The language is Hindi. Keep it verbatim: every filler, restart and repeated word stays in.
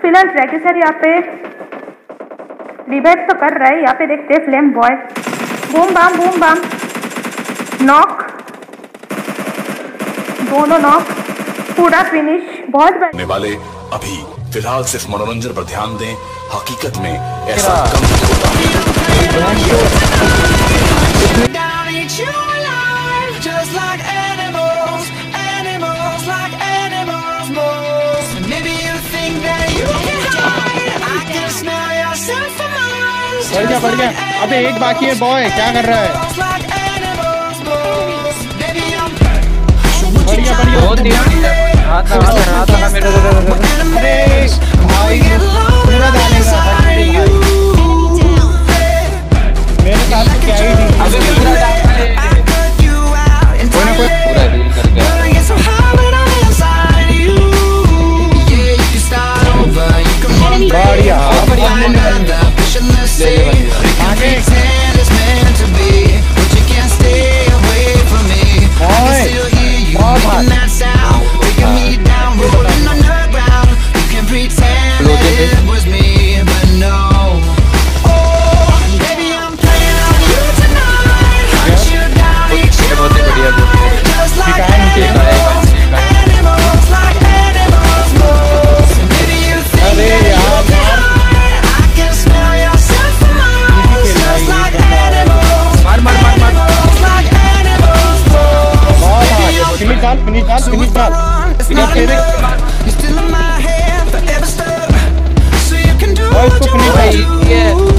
फिलहाल ड्रैगी सर यहाँ पे रिवाइव तो कर रहा है। यहाँ पे देखते हैं flame boy, boom bam boom bam, knock, दोनों नॉक, पूरा फिनिश। बहुत बढ़िया वाले अभी फिलहाल सिर्फ मनोरंजन पर ध्यान दें, हकीकत में ऐसा कम होता बढ़ गया बढ़ गया। अबे एक बाकी है बॉय, क्या कर रहा है? बढ़िया बढ़िया। बहुत हाथ लगा हाथ लगा मेरे अरे भाई पूरा डालेगा मेरे साथ क्या ही नहीं। अबे पूरा कोई ना कोई पूरा रील कर गया। बढ़िया आगे फिनिश डाल फिनिश डाल फिनिश डाल।